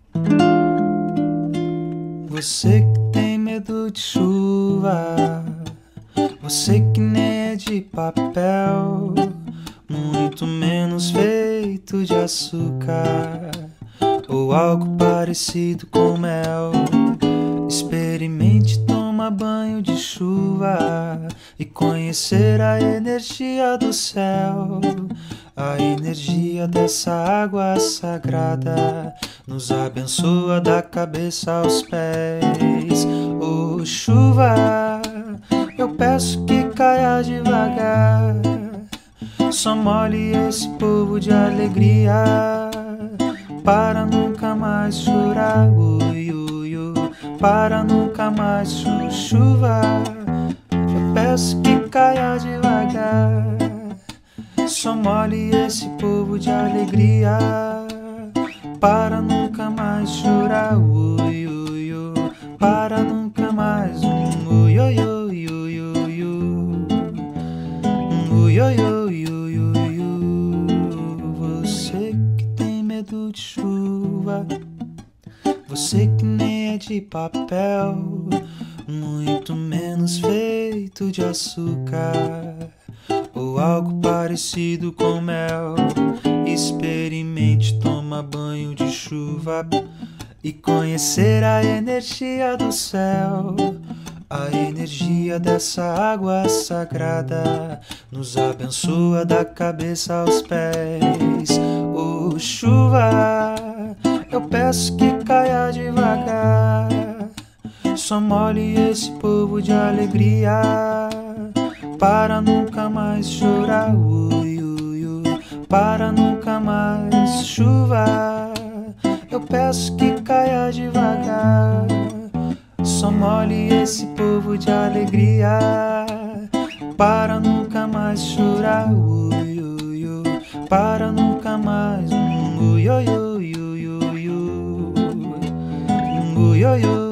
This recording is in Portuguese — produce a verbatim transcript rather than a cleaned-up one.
Você que tem medo de chuva, você que nem é de papel, muito menos feito de açúcar ou algo parecido com mel. Experimente tomar banho de chuva e conhecer a energia do céu. A energia dessa água sagrada nos abençoa da cabeça aos pés. Oh, chuva, eu peço que caia devagar, só molhe esse povo de alegria, para nunca mais chorar. Ui, ui, ui, para nunca mais chu chuva. Eu peço que caia devagar, só molhe esse povo de alegria, para nunca mais chorar. Ui, ui, ui, para nunca mais. Ui, ui, ui, ui, ui, ui, ui, ui, ui, ui, ui. Você que tem medo de chuva, você que nem é de papel, muito menos feito de açúcar ou algo parecido com mel. Experimente tomar banho de chuva e conhecer a energia do céu. A energia dessa água sagrada nos abençoa da cabeça aos pés. Oh, chuva, eu peço que caia devagar, só molhe esse povo de alegria, para nunca mais chorar. Ui, ui, ui, para nunca mais. Chuva, eu peço que caia devagar, só molhe esse povo de alegria, para nunca mais chorar. Ui, ui, ui, para nunca mais. Ui, ui, ui, ui, ui, ui, ui, ui, ui.